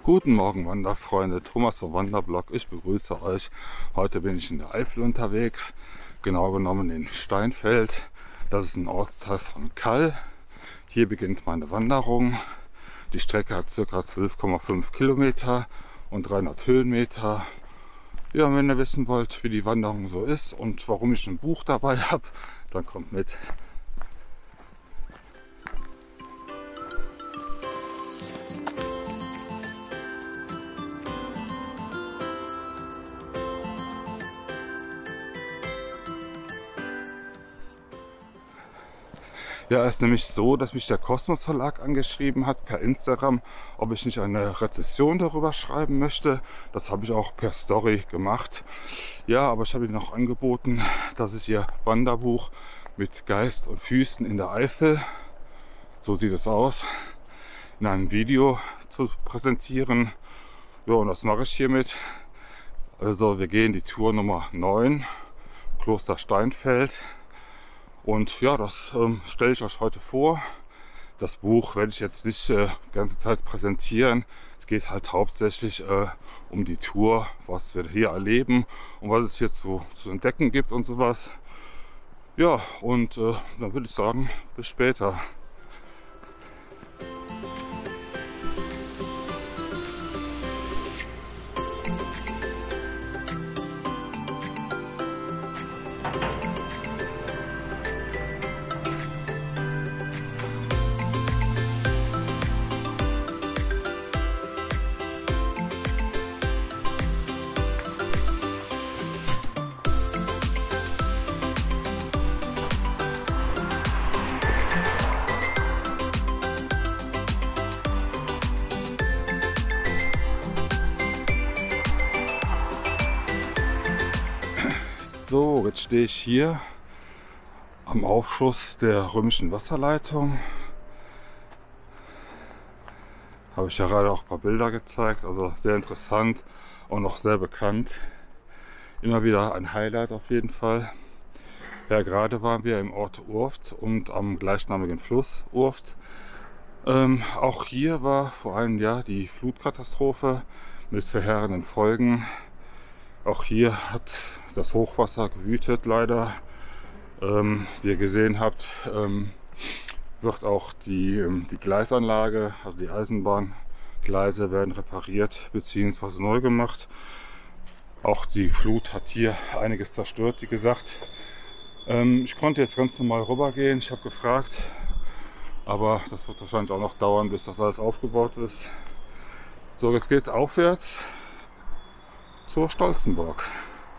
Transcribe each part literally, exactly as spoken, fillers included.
Guten Morgen Wanderfreunde, Thomas vom Wanderblog. Ich begrüße euch. Heute bin ich in der Eifel unterwegs, genau genommen in Steinfeld. Das ist ein Ortsteil von Kall. Hier beginnt meine Wanderung. Die Strecke hat ca. zwölf Komma fünf Kilometer und dreihundert Höhenmeter. Ja, und wenn ihr wissen wollt, wie die Wanderung so ist und warum ich ein Buch dabei habe, dann kommt mit. Ja, es ist nämlich so, dass mich der Kosmos Verlag angeschrieben hat per Instagram, ob ich nicht eine Rezension darüber schreiben möchte. Das habe ich auch per Story gemacht. Ja, aber ich habe ihnen noch angeboten, dass ich ihr Wanderbuch mit Geist und Füßen in der Eifel, so sieht es aus, in einem Video zu präsentieren. Ja, und das mache ich hiermit. Also wir gehen die Tour Nummer neun, Kloster Steinfeld. Und ja, das ähm, stelle ich euch heute vor. Das Buch werde ich jetzt nicht äh, die ganze Zeit präsentieren. Es geht halt hauptsächlich äh, um die Tour, was wir hier erleben und was es hier zu, zu entdecken gibt und sowas. Ja, und äh, dann würde ich sagen, bis später. So, jetzt stehe ich hier am Aufschuss der römischen Wasserleitung. Habe ich ja gerade auch ein paar Bilder gezeigt, also sehr interessant und noch sehr bekannt. Immer wieder ein Highlight auf jeden Fall. Ja, gerade waren wir im Ort Urft und am gleichnamigen Fluss Urft. Ähm, auch hier war vor einem Jahr die Flutkatastrophe mit verheerenden Folgen. Auch hier hat das Hochwasser gewütet, leider. Ähm, wie ihr gesehen habt, ähm, wird auch die, ähm, die Gleisanlage, also die Eisenbahngleise werden repariert bzw. neu gemacht. Auch die Flut hat hier einiges zerstört, wie gesagt. Ähm, ich konnte jetzt ganz normal rübergehen, ich habe gefragt, aber das wird wahrscheinlich auch noch dauern, bis das alles aufgebaut ist. So, jetzt geht es aufwärts zur Stolzenburg.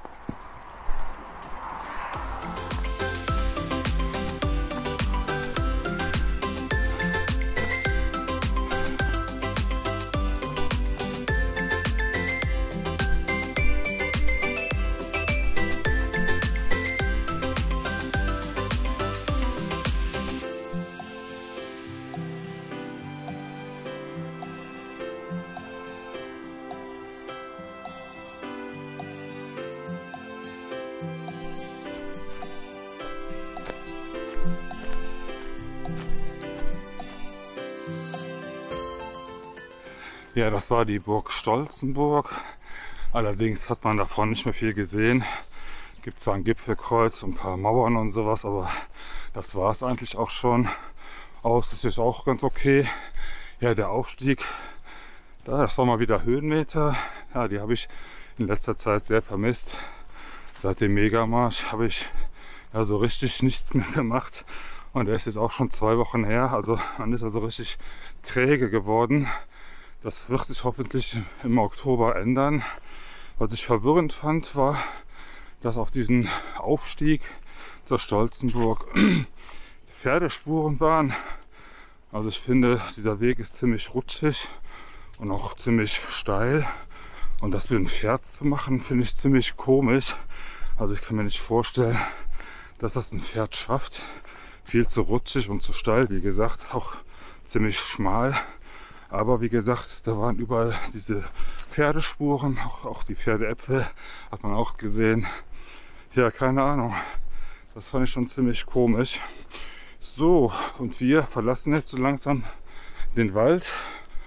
Ja, das war die Burg Stolzenburg. Allerdings hat man davon nicht mehr viel gesehen. Gibt zwar ein Gipfelkreuz und ein paar Mauern und sowas, aber das war es eigentlich auch schon. Aus ist auch ganz okay. Ja, der Aufstieg, das war mal wieder Höhenmeter. Ja, die habe ich in letzter Zeit sehr vermisst. Seit dem Megamarsch habe ich ja so richtig nichts mehr gemacht. Und der ist jetzt auch schon zwei Wochen her. Also man ist also richtig träge geworden. Das wird sich hoffentlich im Oktober ändern. Was ich verwirrend fand, war, dass auf diesem Aufstieg zur Stolzenburg Pferdespuren waren. Also ich finde, dieser Weg ist ziemlich rutschig und auch ziemlich steil. Und das mit dem Pferd zu machen, finde ich ziemlich komisch. Also ich kann mir nicht vorstellen, dass das ein Pferd schafft. Viel zu rutschig und zu steil, wie gesagt, auch ziemlich schmal. Aber wie gesagt, da waren überall diese Pferdespuren, auch, auch die Pferdeäpfel hat man auch gesehen. Ja, keine Ahnung. Das fand ich schon ziemlich komisch. So, und wir verlassen jetzt so langsam den Wald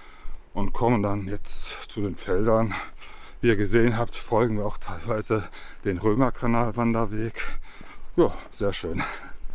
und kommen dann jetzt zu den Feldern. Wie ihr gesehen habt, folgen wir auch teilweise den Römerkanal-Wanderweg. Ja, sehr schön.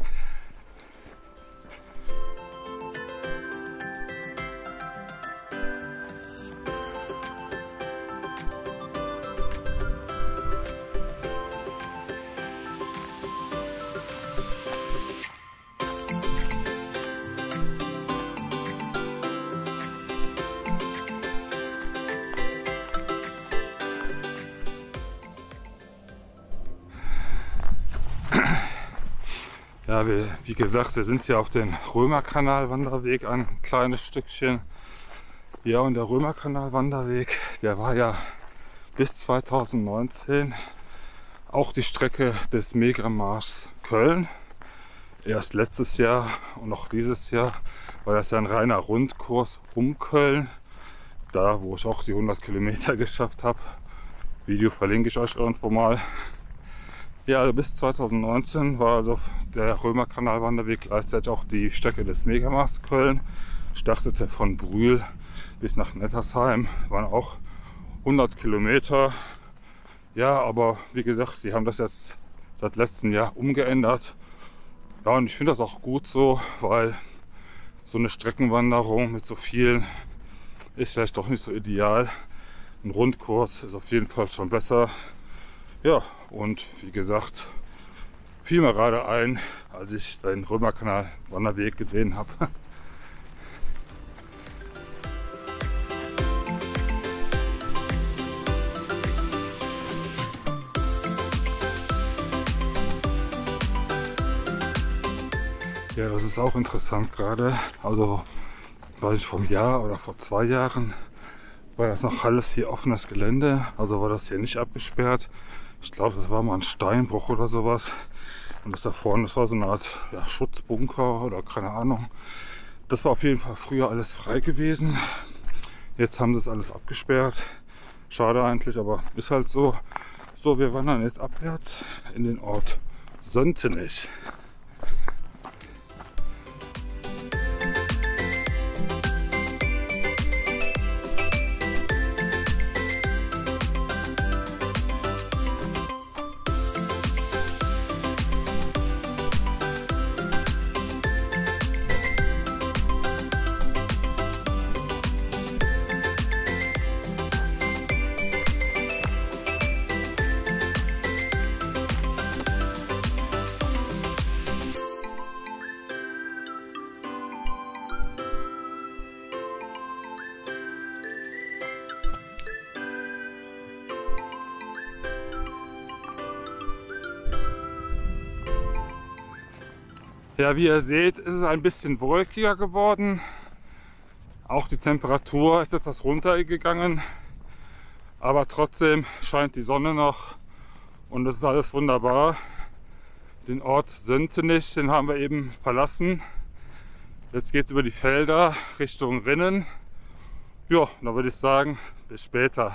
Ja, wie, wie gesagt, wir sind hier auf den Römerkanal-Wanderweg ein kleines Stückchen. Ja, und der Römerkanal-Wanderweg, der war ja bis zweitausendneunzehn auch die Strecke des Megamarschs Köln. Erst letztes Jahr und auch dieses Jahr war das ja ein reiner Rundkurs um Köln. Da, wo ich auch die hundert Kilometer geschafft habe. Video verlinke ich euch irgendwo mal. Ja, also bis zweitausendneunzehn war also der Römerkanal-Wanderweg gleichzeitig auch die Strecke des Megamarschs Köln. Startete von Brühl bis nach Nettersheim, waren auch hundert Kilometer. Ja, aber wie gesagt, die haben das jetzt seit letztem Jahr umgeändert. Ja, und ich finde das auch gut so, weil so eine Streckenwanderung mit so vielen ist vielleicht doch nicht so ideal. Ein Rundkurs ist auf jeden Fall schon besser. Ja, und wie gesagt, fiel mir gerade ein, als ich den Römerkanal-Wanderweg gesehen habe. Ja, das ist auch interessant gerade. Also, war ich vor einem Jahr oder vor zwei Jahren, war das noch alles hier offenes Gelände. Also war das hier nicht abgesperrt. Ich glaube, das war mal ein Steinbruch oder sowas. Und das da vorne, das war so eine Art ja, Schutzbunker oder keine Ahnung. Das war auf jeden Fall früher alles frei gewesen. Jetzt haben sie es alles abgesperrt. Schade eigentlich, aber ist halt so. So, wir wandern jetzt abwärts in den Ort Söntenich. Ja, wie ihr seht, ist es ein bisschen wolkiger geworden. Auch die Temperatur ist etwas runtergegangen. Aber trotzdem scheint die Sonne noch und das ist alles wunderbar. Den Ort Söntenich, den haben wir eben verlassen. Jetzt geht es über die Felder Richtung Rinnen. Ja, dann würde ich sagen, bis später.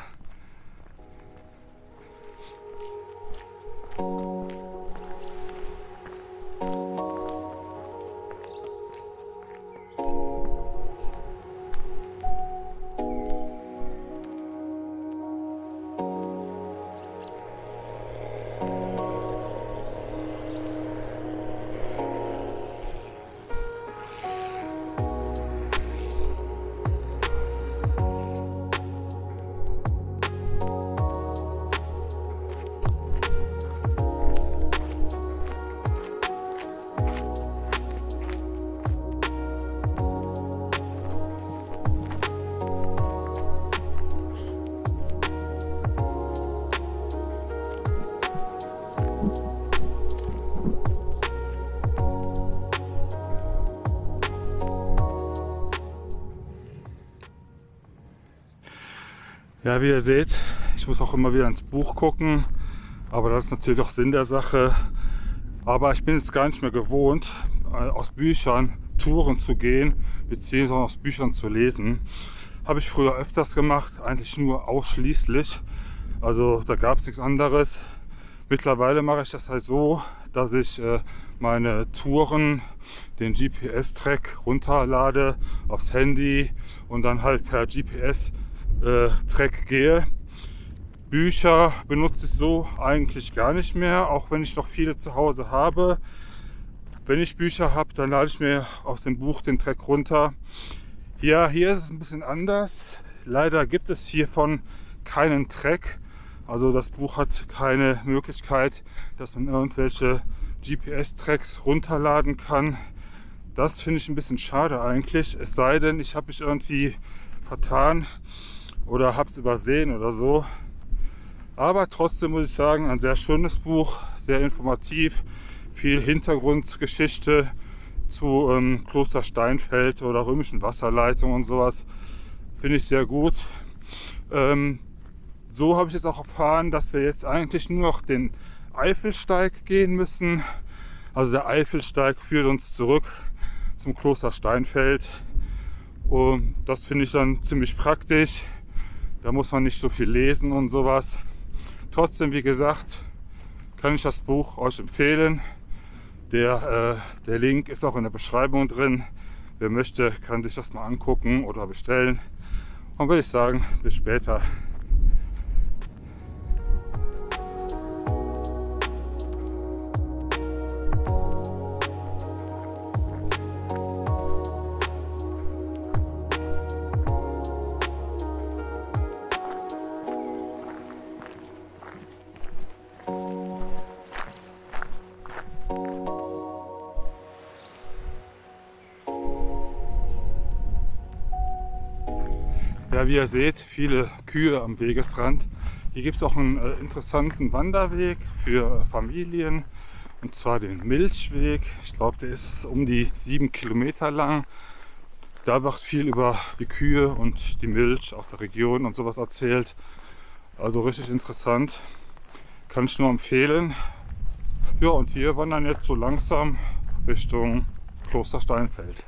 Ja, wie ihr seht, ich muss auch immer wieder ins Buch gucken, aber das ist natürlich auch Sinn der Sache. Aber ich bin es gar nicht mehr gewohnt, aus Büchern Touren zu gehen, beziehungsweise aus Büchern zu lesen. Habe ich früher öfters gemacht, eigentlich nur ausschließlich. Also da gab es nichts anderes. Mittlerweile mache ich das halt so, dass ich äh, meine Touren, den G P S-Track runterlade aufs Handy und dann halt per G P S-Track gehe. Bücher benutze ich so eigentlich gar nicht mehr, auch wenn ich noch viele zu Hause habe. Wenn ich Bücher habe, dann lade ich mir aus dem Buch den Track runter. Ja, hier ist es ein bisschen anders. Leider gibt es hiervon keinen Track. Also das Buch hat keine Möglichkeit, dass man irgendwelche G P S-Tracks runterladen kann. Das finde ich ein bisschen schade eigentlich. Es sei denn, ich habe mich irgendwie vertan oder habe es übersehen oder so. Aber trotzdem muss ich sagen, ein sehr schönes Buch, sehr informativ, viel Hintergrundgeschichte zu ähm, Kloster Steinfeld oder römischen Wasserleitungen und sowas. Finde ich sehr gut. Ähm, so habe ich jetzt auch erfahren, dass wir jetzt eigentlich nur noch den Eifelsteig gehen müssen. Also der Eifelsteig führt uns zurück zum Kloster Steinfeld. Und das finde ich dann ziemlich praktisch. Da muss man nicht so viel lesen und sowas. Trotzdem, wie gesagt, kann ich das Buch euch empfehlen. Der, äh, der Link ist auch in der Beschreibung drin. Wer möchte, kann sich das mal angucken oder bestellen. Und würde ich sagen, bis später. Ja, wie ihr seht, viele Kühe am Wegesrand. Hier gibt es auch einen äh, interessanten Wanderweg für Familien, und zwar den Milchweg. Ich glaube, der ist um die sieben Kilometer lang. Da wird viel über die Kühe und die Milch aus der Region und sowas erzählt. Also richtig interessant. Kann ich nur empfehlen. Ja, und wir wandern jetzt so langsam Richtung Kloster Steinfeld.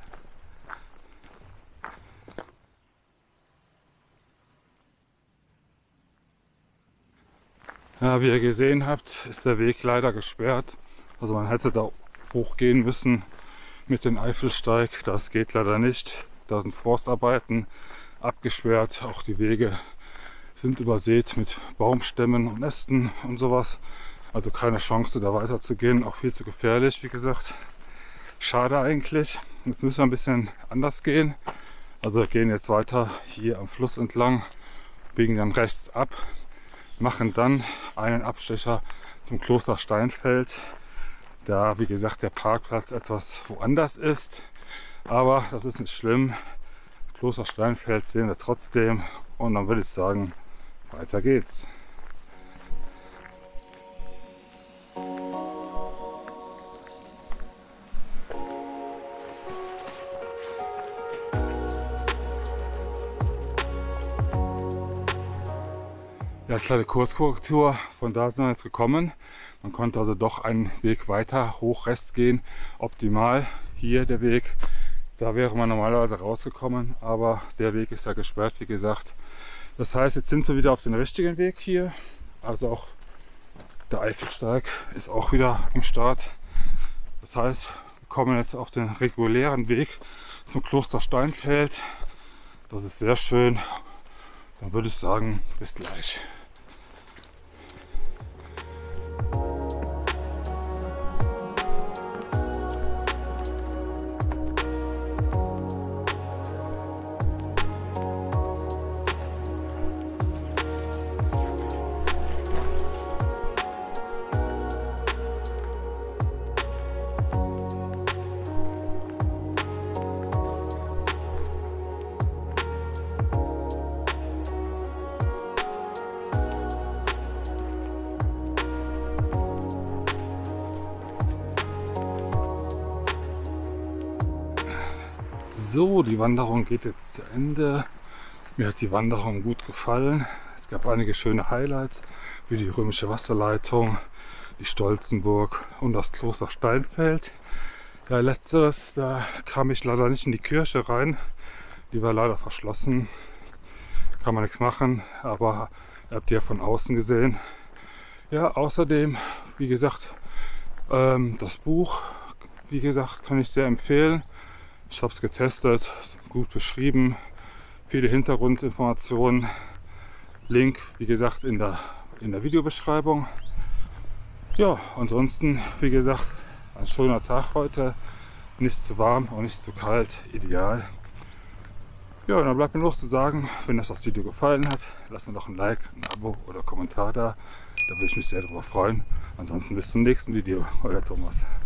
Ja, wie ihr gesehen habt, ist der Weg leider gesperrt. Also man hätte da hochgehen müssen mit dem Eifelsteig. Das geht leider nicht. Da sind Forstarbeiten abgesperrt. Auch die Wege sind übersät mit Baumstämmen und Ästen und sowas. Also keine Chance, da weiter zu gehen. Auch viel zu gefährlich, wie gesagt. Schade eigentlich. Jetzt müssen wir ein bisschen anders gehen. Also wir gehen jetzt weiter hier am Fluss entlang, biegen dann rechts ab, machen dann einen Abstecher zum Kloster Steinfeld, da wie gesagt der Parkplatz etwas woanders ist, aber das ist nicht schlimm. Kloster Steinfeld sehen wir trotzdem und dann würde ich sagen, weiter geht's. Ja, kleine Kurskorrektur, von da sind wir jetzt gekommen. Man konnte also doch einen Weg weiter hoch Rest gehen. Optimal hier der Weg. Da wäre man normalerweise rausgekommen, aber der Weg ist ja gesperrt, wie gesagt. Das heißt, jetzt sind wir wieder auf dem richtigen Weg hier. Also auch der Eifelsteig ist auch wieder am Start. Das heißt, wir kommen jetzt auf den regulären Weg zum Kloster Steinfeld. Das ist sehr schön. Dann würde ich sagen, bis gleich. So, die Wanderung geht jetzt zu Ende. Mir hat die Wanderung gut gefallen. Es gab einige schöne Highlights, wie die römische Wasserleitung, die Stolzenburg und das Kloster Steinfeld. Ja, letzteres, da kam ich leider nicht in die Kirche rein. Die war leider verschlossen. Kann man nichts machen, aber ihr habt die ja von außen gesehen. Ja, außerdem, wie gesagt, ähm, das Buch wie gesagt, kann ich sehr empfehlen. Ich habe es getestet, gut beschrieben, viele Hintergrundinformationen. Link, wie gesagt, in der, in der Videobeschreibung. Ja, ansonsten, wie gesagt, ein schöner Tag heute. Nicht zu warm und nicht zu kalt, ideal. Ja, und dann bleibt mir noch zu sagen, wenn euch das Video gefallen hat, lasst mir doch ein Like, ein Abo oder Kommentar da. Da würde ich mich sehr darüber freuen. Ansonsten bis zum nächsten Video. Euer Thomas.